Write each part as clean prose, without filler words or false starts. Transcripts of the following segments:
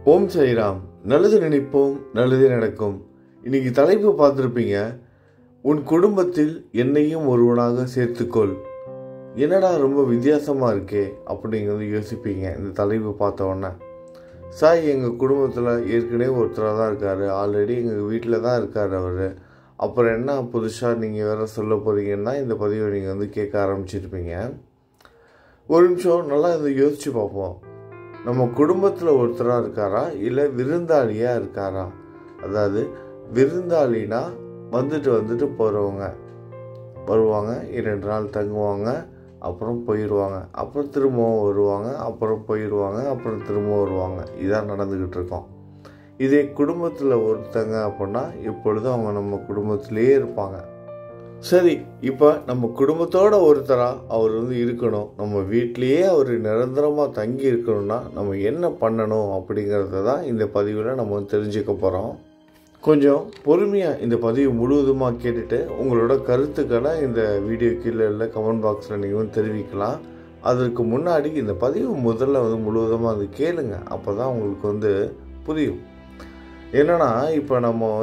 ஓம் சாய்ராம். நல்லது நினைப்போம், நல்லதே நடக்கும். இன்னைக்கு தலைப்பு பார்த்துருப்பீங்க, உன் குடும்பத்தில் என்னையும் ஒருவனாக சேர்த்துக்கொள். என்னடா ரொம்ப வித்தியாசமாக இருக்கே அப்படிங்கிறது யோசிப்பீங்க இந்த தலைப்பு பார்த்த உடனே. சாய் எங்கள் குடும்பத்தில் ஏற்கனவே ஒருத்தராக தான் இருக்கார், ஆல்ரெடி எங்கள் வீட்டில் தான் இருக்கார் அவர். அப்புறம் என்ன புதுசாக நீங்கள் வேறு சொல்ல போகிறீங்கன்னா இந்த பதிவை நீங்கள் கேட்க ஆரம்பிச்சிருப்பீங்க. ஒரு நிமிஷம் நல்லா இதை யோசித்து பார்ப்போம். நம்ம குடும்பத்தில் ஒருத்தராக இருக்காரா இல்லை விருந்தாளியாக இருக்காரா? அதாவது விருந்தாளினா வந்துட்டு போகிறவங்க வருவாங்க, 2 நாள் தங்குவாங்க, அப்புறம் போயிடுவாங்க, அப்புறம் திரும்பவும் வருவாங்க, அப்புறம் போயிடுவாங்க, அப்புறம் திரும்பவும் வருவாங்க. இதான் நடந்துக்கிட்டு இருக்கோம். இதே குடும்பத்தில் ஒருத்தங்க அப்படின்னா எப்பொழுதும் அவங்க நம்ம குடும்பத்திலேயே இருப்பாங்க. சரி, இப்போ நம்ம குடும்பத்தோட ஒருத்தராக அவர் இருக்கணும், நம்ம வீட்லேயே அவர் நிரந்தரமாக தங்கி இருக்கணும்னா நம்ம என்ன பண்ணணும் அப்படிங்கிறத தான் இந்த பதிவில் நம்ம தெரிஞ்சுக்க போகிறோம். கொஞ்சம் பொறுமையாக இந்த பதிவு முழுவதுமாக கேட்டுட்டு உங்களோட கருத்துக்களை இந்த வீடியோ கீழே இல்லை கமெண்ட் பாக்ஸில் நீங்கள் தெரிவிக்கலாம். அதற்கு முன்னாடி இந்த பதிவு முதல்ல முழுவதுமாக அது கேளுங்க, அப்போ தான் உங்களுக்கு புரியும். என்னென்னா, இப்போ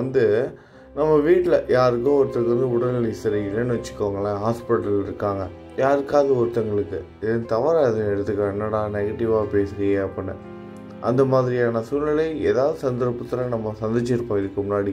நம்ம வீட்டில் யாருக்கோ ஒருத்தருக்கு உடல்நிலை சரியில்லைன்னு வச்சுக்கோங்களேன், ஹாஸ்பிட்டலில் இருக்காங்க. யாருக்காவது ஒருத்தங்களுக்கு எதுவும் தவறாக எதுவும் எடுத்துக்க, என்னடா நெகட்டிவாக பேசுறியே அப்படின்னு, அந்த மாதிரியான சூழ்நிலை ஏதாவது சந்தர்ப்பத்தில் நம்ம சந்திச்சிருப்போம் இதுக்கு முன்னாடி.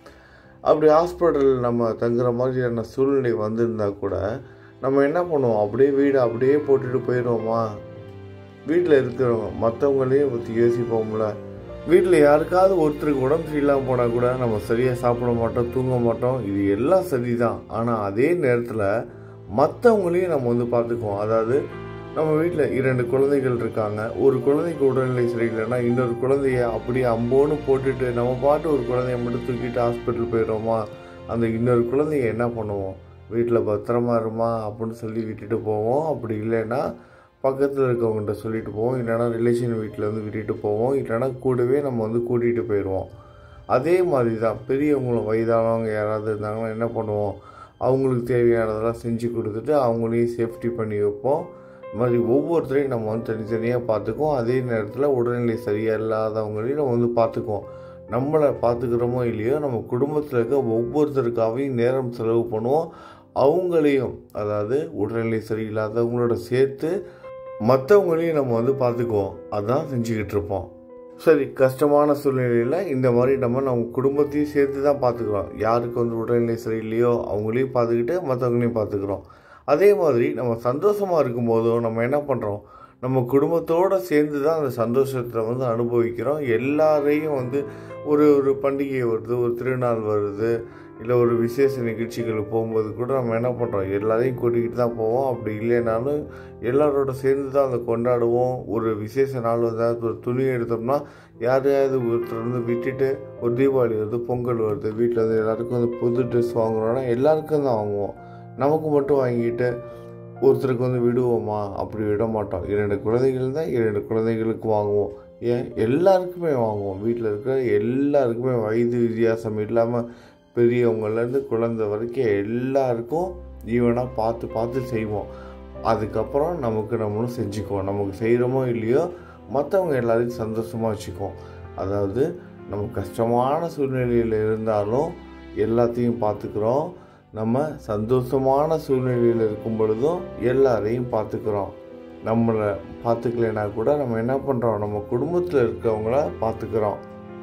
அப்படி ஹாஸ்பிட்டலில் நம்ம தங்குற மாதிரியான சூழ்நிலை வந்திருந்தா கூட நம்ம என்ன பண்ணுவோம், அப்படியே வீடை அப்படியே போட்டுட்டு போயிடுவோமா? வீட்டில் இருக்கிறவங்க மற்றவங்களையும் பற்றி யோசிப்போம்ல. வீட்டில் யாருக்காவது ஒருத்தருக்கு உடம்பு சரியில்லாமல் போனால் கூட நம்ம சரியாக சாப்பிட மாட்டோம், தூங்க மாட்டோம். இது எல்லாம் சரிதான். ஆனால் அதே நேரத்தில் மற்றவங்களையும் நம்ம பார்த்துக்குவோம். அதாவது நம்ம வீட்டில் 2 குழந்தைகள் இருக்காங்க. ஒரு குழந்தைக்கு உடல்நிலை சரியில்லைன்னா இன்னொரு குழந்தைய அப்படியே அம்போன்னு போட்டுட்டு நம்ம பாட்டு ஒரு குழந்தைய மட்டும் தூக்கிட்டு ஹாஸ்பிட்டல் போயிடுவோமா? அந்த இன்னொரு குழந்தைய என்ன பண்ணுவோம், வீட்டில் பத்திரமா இருமா அப்படின்னு சொல்லி விட்டுட்டு போவோம். அப்படி இல்லைன்னா பக்கத்தில் இருக்கவங்கள்ட்ட சொல்லிட்டு போவோம், இல்லைனா ரிலேஷன் வீட்டில் விட்டுட்டு போவோம், இல்லைனா கூடவே நம்ம கூட்டிகிட்டு போயிடுவோம். அதே மாதிரி தான் பெரியவங்களும் வயதானவங்க யாராவது இருந்தாங்கன்னா என்ன பண்ணுவோம், அவங்களுக்கு தேவையானதெல்லாம் செஞ்சு கொடுத்துட்டு அவங்களையும் சேஃப்டி பண்ணி வைப்போம். இது மாதிரி ஒவ்வொருத்தரையும் நம்ம தனித்தனியாக பார்த்துக்குவோம். அதே நேரத்தில் உடல்நிலை சரியாக இல்லாதவங்களையும் நம்ம பார்த்துக்குவோம். நம்மளை பார்த்துக்கிறோமோ இல்லையோ நம்ம குடும்பத்தில் இருக்க ஒவ்வொருத்தருக்காகவும் நேரம் செலவு பண்ணுவோம். அவங்களையும், அதாவது உடல்நிலை சரியில்லாதவங்களோட சேர்த்து மற்றவங்களையும் நம்ம பார்த்துக்குவோம். அதான் செஞ்சுக்கிட்டு இருப்போம். சரி, கஷ்டமான சூழ்நிலையில் இந்த மாதிரி நம்ம குடும்பத்தையும் சேர்த்து தான் பார்த்துக்கிறோம். யாருக்கு உடல்நிலை சரியில்லையோ அவங்களையும் பார்த்துக்கிட்டு மற்றவங்களையும் பார்த்துக்கிறோம். அதே மாதிரி நம்ம சந்தோஷமாக இருக்கும்போதும் நம்ம என்ன பண்ணுறோம், நம்ம குடும்பத்தோடு சேர்ந்து தான் அந்த சந்தோஷத்தை அனுபவிக்கிறோம். எல்லாரையும் ஒரு பண்டிகை வருது, ஒரு திருநாள் வருது, இல்லை ஒரு விசேஷ நிகழ்ச்சிகளுக்கு போகும்போது கூட நம்ம என்ன பண்ணுறோம், எல்லாரையும் கூட்டிக்கிட்டு தான் போவோம். அப்படி இல்லைனாலும் எல்லாரோட சேர்ந்து தான் அதை கொண்டாடுவோம். ஒரு விசேஷ நாள் ஒரு துணி எடுத்தோம்னா யாரையாவது ஒருத்தர் விட்டுட்டு, ஒரு தீபாவளி வருது, பொங்கல் வருது, வீட்டில் எல்லாருக்கும் புது ட்ரெஸ் வாங்குறோன்னா எல்லாருக்கும் தான் வாங்குவோம். நமக்கு மட்டும் வாங்கிட்டு ஒருத்தருக்கு விடுவோமா? அப்படி விட மாட்டோம். 2 குழந்தைகள் தான், 2 குழந்தைகளுக்கு வாங்குவோம். ஏன், எல்லாருக்குமே வாங்குவோம். வீட்டில் இருக்கிற எல்லாருக்குமே வயது வித்தியாசம் இல்லாமல் பெரியவங்கலேருந்து குழந்தை வரைக்கும் எல்லாருக்கும் ஈவனாக பார்த்து செய்வோம். அதுக்கப்புறம் நம்மளும் செஞ்சுக்குவோம். நமக்கு செய்கிறோமோ இல்லையோ மற்றவங்க எல்லாரையும் சந்தோஷமாக வச்சுக்குவோம். அதாவது நம்ம கஷ்டமான சூழ்நிலையில் இருந்தாலும் எல்லாத்தையும் பார்த்துக்கிறோம். நம்ம சந்தோஷமான சூழ்நிலையில் இருக்கும் பொழுதும் எல்லாரையும் பார்த்துக்கிறோம். நம்மளை பார்த்துக்கலைன்னா கூட நம்ம என்ன பண்ணுறோம், நம்ம குடும்பத்தில் இருக்கிறவங்கள பார்த்துக்கிறோம்.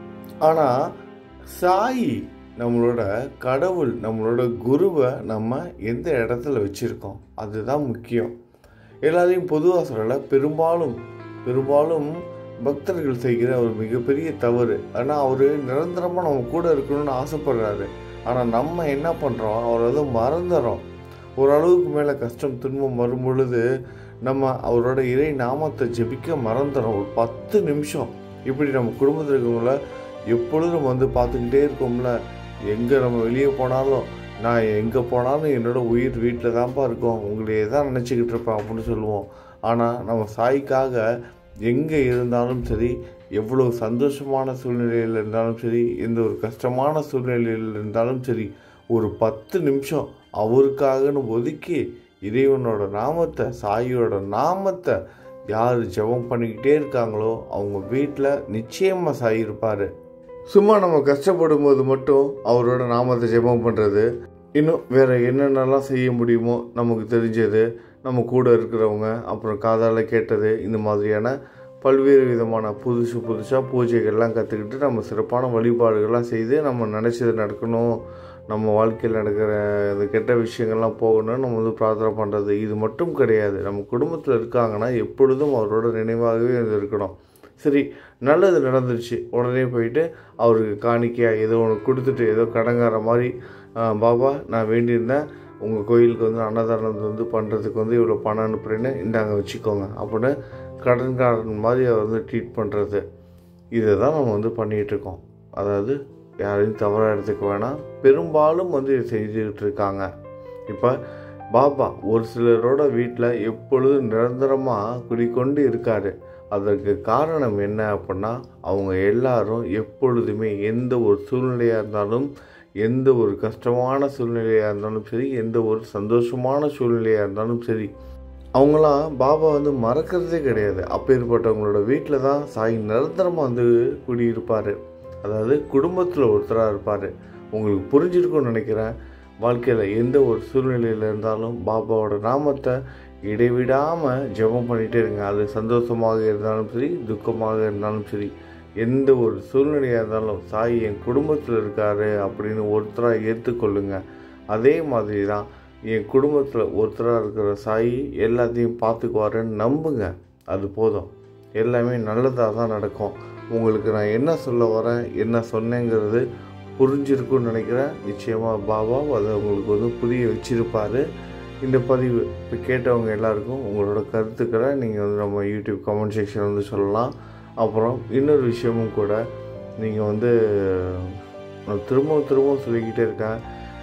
ஆனால் சாய், நம்மளோட கடவுள், நம்மளோட குருவை நம்ம எந்த இடத்துல வச்சுருக்கோம் அதுதான் முக்கியம். எல்லாரையும் பொதுவாக சொல்லலை, பெரும்பாலும் பக்தர்கள் செய்கிற ஒரு மிகப்பெரிய தவறு. ஆனால் அவர் நிரந்தரமாக நம்ம கூட இருக்கணும்னு ஆசைப்படுறாரு. ஆனால் நம்ம என்ன பண்ணுறோம், அவரை மறந்துடுறோம். ஓரளவுக்கு மேலே கஷ்டம் துன்பம் வரும் பொழுது நம்ம அவரோட இறை நாமத்தை ஜெபிக்க மறந்துடுறோம். ஒரு 10 நிமிஷம் இப்படி நம்ம குடும்பத்தில் இருக்கவங்கள எப்பொழுதும் பார்த்துக்கிட்டே இருக்கோம்ல. எங்கே நம்ம வெளியே போனாலும், நான் எங்கே போனாலும் என்னோடய உயிர் வீட்டில் தான்ப்பா இருக்கும், உங்களையே தான் நினச்சிக்கிட்டு இருப்பேன் அப்படின்னு சொல்லுவோம். ஆனால் நம்ம சாய்க்காக எங்கே இருந்தாலும் சரி, எவ்வளோ சந்தோஷமான சூழ்நிலையில் இருந்தாலும் சரி, எந்த ஒரு கஷ்டமான சூழ்நிலையில் இருந்தாலும் சரி, ஒரு 10 நிமிஷம் அவருக்காகன்னு ஒதுக்கி இறைவனோட நாமத்தை, சாயோட நாமத்தை யார் ஜெபம் பண்ணிக்கிட்டே இருக்காங்களோ அவங்க வீட்டில் நிச்சயமாக சாய் இருப்பார். சும்மா நம்ம கஷ்டப்படும் போது மட்டும் அவரோட நாமத்தை ஜெபம் பண்ணுறது, இன்னும் வேறு என்னென்னலாம் செய்ய முடியுமோ நமக்கு தெரிஞ்சது, நம்ம கூட இருக்கிறவங்க, அப்புறம் காதால் கேட்டது, இந்த மாதிரியான பல்வேறு விதமான புதுசாக பூஜைகள்லாம் கற்றுக்கிட்டு நம்ம சிறப்பான வழிபாடுகள்லாம் செய்து நம்ம நினச்சது நடக்கணும், நம்ம வாழ்க்கையில் நடக்கிற இந்த கெட்ட விஷயங்கள்லாம் போகணும்னு நம்ம பிரார்த்தனை பண்ணுறது. இது மட்டும் கிடையாது. நம்ம குடும்பத்தில் இருக்காங்கன்னா எப்பொழுதும் அவரோட நினைவாகவே இருக்கணும். சரி, நல்லது நடந்துருச்சு, உடனே போயிட்டு அவருக்கு காணிக்கையாக ஏதோ ஒன்று கொடுத்துட்டு ஏதோ கடங்கார மாதிரி, பாபா நான் வேண்டியிருந்தேன் உங்கள் கோயிலுக்கு அன்னதானம் பண்ணுறதுக்கு இவ்வளோ பணம் அனுப்புகிறேன்னு இந்தாங்க வச்சுக்கோங்க அப்படின்னு கடன்காரன் மாதிரி அவர் ட்ரீட் பண்ணுறது. இதை தான் நம்ம பண்ணிகிட்ருக்கோம். அதாவது யாரையும் தவறாக எடுத்துக்க வேணாம், பெரும்பாலும் இதை செஞ்சுக்கிட்டு இருக்காங்க. இப்போ பாபா ஒரு சிலரோட வீட்டில் எப்பொழுதும் நிரந்தரமாக குடிக்கொண்டு இருக்கார். அதற்கு காரணம் என்ன அப்படின்னா, அவங்க எல்லாரும் எப்பொழுதுமே எந்த ஒரு சூழ்நிலையாக இருந்தாலும், எந்த ஒரு கஷ்டமான சூழ்நிலையாக இருந்தாலும் சரி, எந்த ஒரு சந்தோஷமான சூழ்நிலையாக இருந்தாலும் சரி, அவங்களாம் பாபா மறக்கிறதே கிடையாது. அப்பேற்பட்டவங்களோட வீட்டில் தான் சாய் நிரந்தரமாக குடியிருப்பார். அதாவது குடும்பத்தில் ஒருத்தராக இருப்பார். உங்களுக்கு புரிஞ்சிருக்கும்னு நினைக்கிறேன். வாழ்க்கையில் எந்த ஒரு சூழ்நிலையில் இருந்தாலும் பாபாவோட நாமத்தை இடைவிடாமல் ஜெபம் பண்ணிகிட்டே இருங்க. அது சந்தோஷமாக இருந்தாலும் சரி, துக்கமாக இருந்தாலும் சரி, எந்த ஒரு சூழ்நிலையாக இருந்தாலும் சாய் என் குடும்பத்தில் இருக்கார் அப்படின்னு ஒருத்தராக ஏற்றுக்கொள்ளுங்க. அதே மாதிரி தான் என் குடும்பத்தில் ஒருத்தராக இருக்கிற சாய் எல்லாத்தையும் பார்த்துக்குவாருன்னு நம்புங்க. அது போதும், எல்லாமே நல்லதாக தான் நடக்கும். உங்களுக்கு நான் என்ன சொல்ல வரேன், என்ன சொன்னேங்கிறது புரிஞ்சிருக்குன்னு நினைக்கிறேன். நிச்சயமாக பாபா அதை உங்களுக்கு புரிய வச்சிருப்பார். இந்த பதிவு இப்போ கேட்டவங்க எல்லாருக்கும் உங்களோட கருத்துக்களை நீங்கள் நம்ம யூடியூப் கமெண்ட் செக்ஷன் சொல்லலாம். அப்புறம் இன்னொரு விஷயமும் கூட, நீங்கள் நான் திரும்ப சொல்லிக்கிட்டே இருக்கேன்,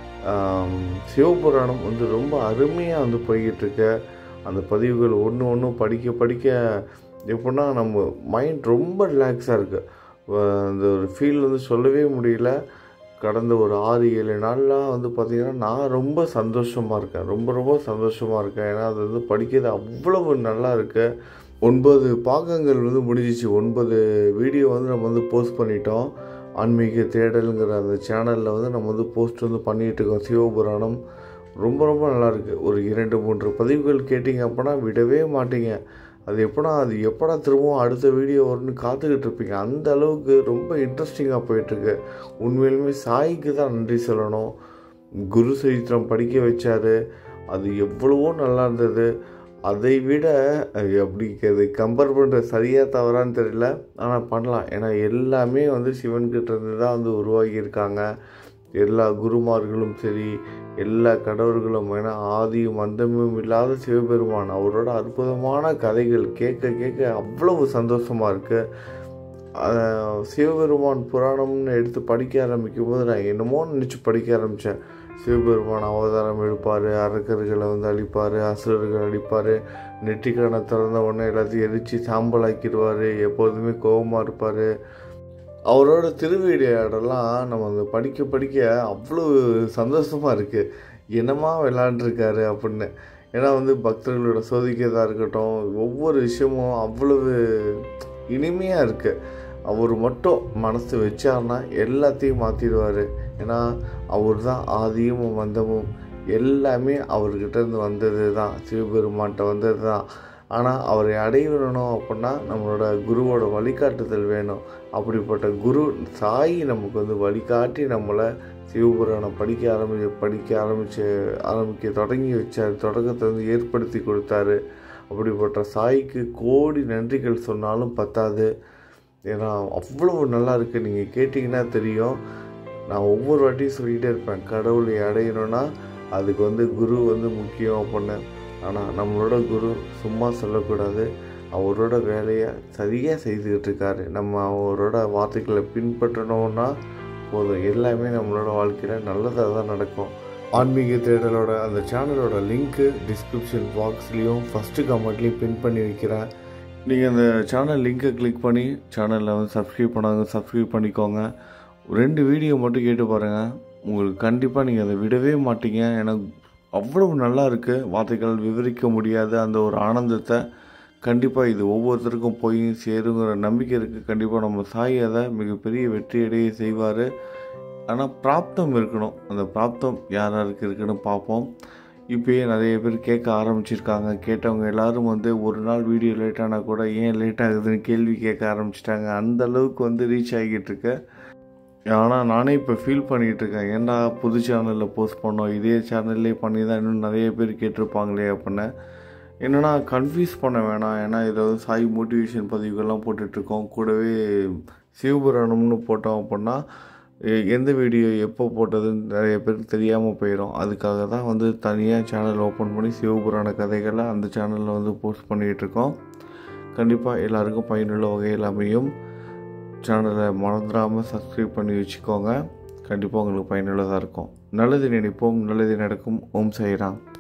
சிவபுராணம் ரொம்ப அருமையாக போய்கிட்டுருக்கு. அந்த பதிவுகள் ஒன்று படிக்க எப்படின்னா நம்ம மைண்ட் ரொம்ப ரிலாக்ஸாக இருக்குது. அந்த ஒரு ஃபீல் சொல்லவே முடியல. கடந்த ஒரு 6-7 நாள்லாம் பார்த்திங்கன்னா நான் ரொம்ப சந்தோஷமாக இருக்கேன், ரொம்ப சந்தோஷமாக இருக்கேன். ஏன்னா அது படிக்கிறது அவ்வளவு நல்லா இருக்குது. 9 பாகங்கள் முடிஞ்சிச்சு. 9 வீடியோ நம்ம போஸ்ட் பண்ணிட்டோம். ஆன்மீக தேடலுங்கிற அந்த சேனலில் நம்ம போஸ்ட் பண்ணிகிட்டு இருக்கோம். சிவபுராணம் ரொம்ப நல்லாயிருக்கு. ஒரு 2-3 பதிவுகள் கேட்டிங்க அப்படின்னா விடவே மாட்டீங்க. அது எப்படா திரும்பவும் அடுத்த வீடியோ வரும்னு காத்துக்கிட்டு இருப்பீங்க. அந்த அளவுக்கு ரொம்ப இன்ட்ரெஸ்டிங்காக போயிட்டுருக்கு. உண்மையிலுமே சாய்க்கு தான் நன்றி சொல்லணும். குரு சரித்திரம் படிக்க வச்சார், அது எவ்வளவோ நல்லா இருந்தது. அதை விட அப்படி அது கம்பேர் பண்ணுற சரியாக தவறான்னு தெரியல, ஆனால் பண்ணலாம். ஏன்னா எல்லாமே சிவன்கிட்ட இருந்து தான் உருவாகியிருக்காங்க. எல்லா குருமார்களும் சரி, எல்லா கடவுள்களும், ஏன்னா ஆதியும் அந்தமும் இல்லாத சிவபெருமான், அவரோட அற்புதமான கதைகள் கேட்க அவ்வளவு சந்தோஷமாக இருக்குது. சிவபெருமான் புராணம்னு எடுத்து படிக்க ஆரம்பிக்கும் போது நான் என்னமோ நினச்சி படிக்க ஆரம்பித்தேன். சிவபெருமான் அவதாரம் எடுப்பார், அரக்கர்களை அழிப்பார், அசுரர்கள் அழிப்பார், நெற்றிக்கணை திறந்த உடனே எல்லாத்தையும் எரித்து சாம்பலாக்கிடுவார், எப்போதுமே கோபமாக இருப்பார். அவரோட திருவிளையாடெல்லாம் நம்ம படிக்க அவ்வளோ சந்தோஷமாக இருக்குது. என்னமா விளையாண்டுருக்காரு அப்படின்னு. ஏன்னா பக்தர்களோட சோதிக்கிறதா இருக்கட்டும், ஒவ்வொரு விஷயமும் அவ்வளவு இனிமையாக இருக்குது. அவர் மட்டும் மனசு வச்சார்னா எல்லாத்தையும் மாற்றிடுவார். ஏன்னா அவர் தான் ஆதியும் மந்தமும், எல்லாமே அவர்கிட்ட இருந்து வந்தது தான், சிவபெருமான்கிட்ட வந்தது தான். ஆனால் அவரை அடையணும் அப்படின்னா நம்மளோட குருவோட வழிகாட்டுதல் வேணும். அப்படிப்பட்ட குரு சாய் நமக்கு வழிகாட்டி நம்மளை சிவபுராணம் ஆரம்பிக்க தொடங்கி வச்சார். தொடக்கத்தை ஏற்படுத்தி கொடுத்தாரு. அப்படிப்பட்ட சாய்க்கு கோடி நன்றிகள் சொன்னாலும் பத்தாது. ஏன்னா அவ்வளவு நல்லா இருக்குது. நீங்கள் கேட்டிங்கன்னா தெரியும். நான் ஒவ்வொரு வாட்டியும் சொல்லிகிட்டே இருப்பேன், கடவுளை அடையணும்னா அதுக்கு குரு முக்கியம் அப்படின்னு. ஆனால் நம்மளோட குரு சும்மா சொல்லக்கூடாது. அவரோட வேலையை சரியாக செய்துக்கிட்டு இருக்காரு. நம்ம அவரோட வார்த்தைகளை பின்பற்றணும்னா போதும், எல்லாமே நம்மளோட வாழ்க்கையில் நல்லதாக தான் நடக்கும். ஆன்மீக தேடலோட அந்த சேனலோட லிங்க்கு டிஸ்கிரிப்ஷன் பாக்ஸ்லேயும் ஃபஸ்ட்டு கமெண்ட்லேயும் பின் பண்ணி வைக்கிறேன். நீங்கள் அந்த சேனல் லிங்க்கை கிளிக் பண்ணி சேனலில் சப்ஸ்கிரைப் பண்ணாங்க, சப்ஸ்கிரைப் பண்ணிக்கோங்க. 2 வீடியோ மட்டும் கேட்டு பாருங்கள், உங்களுக்கு கண்டிப்பாக நீங்கள் அதை விடவே மாட்டீங்க. ஏன்னா அவ்வளவு நல்லா இருக்குது. வார்த்தைகள் விவரிக்க முடியாத அந்த ஒரு ஆனந்தத்தை கண்டிப்பாக இது ஒவ்வொருத்தருக்கும் போய் சேருங்கிற நம்பிக்கை இருக்குது. கண்டிப்பாக நம்ம சாய் அதை மிகப்பெரிய வெற்றியடைய செய்வார். ஆனால் பிராப்தம் இருக்கணும். அந்த பிராப்தம் யார் யாருக்கு இருக்குன்னு பார்ப்போம். இப்போயே நிறைய பேர் கேட்க ஆரம்பிச்சிருக்காங்க. கேட்டவங்க எல்லோரும் ஒரு நாள் வீடியோ லேட்டானால் கூட ஏன் லேட் ஆகுதுன்னு கேள்வி கேட்க ஆரம்பிச்சிட்டாங்க. அந்த அளவுக்கு ரீச் ஆகிட்டு இருக்கு. ஆனால் நானே இப்போ ஃபீல் பண்ணிகிட்ருக்கேன், ஏன்டா புது சேனலில் போஸ்ட் பண்ணோம், இதே சேனல்லே பண்ணி தான் இன்னும் நிறைய பேர் கேட்டிருப்பாங்களே அப்படின்னு. என்னென்னா கன்ஃபியூஸ் பண்ண வேணாம். ஏன்னா இதில் சாய் மோட்டிவேஷன் பதிவுகள்லாம் போட்டுட்ருக்கோம். கூடவே சிவபுராணம்னு போட்டோம் அப்படின்னா எந்த வீடியோ எப்போ போட்டதுன்னு நிறைய பேருக்கு தெரியாமல் போயிடும். அதுக்காக தான் தனியாக சேனல் ஓப்பன் பண்ணி சிவபுராண கதைகளை அந்த சேனலில் போஸ்ட் பண்ணிகிட்ருக்கோம். கண்டிப்பாக எல்லாருக்கும் பயனுள்ள வகையில் அமையும். சேனலை மறந்துடாமல் சப்ஸ்கிரைப் பண்ணி வச்சுக்கோங்க. கண்டிப்பாக உங்களுக்கு பயனுள்ளதாக இருக்கும். நல்லது நினைப்போம், நல்லது நடக்கும். ஓம் சாய்ராம்.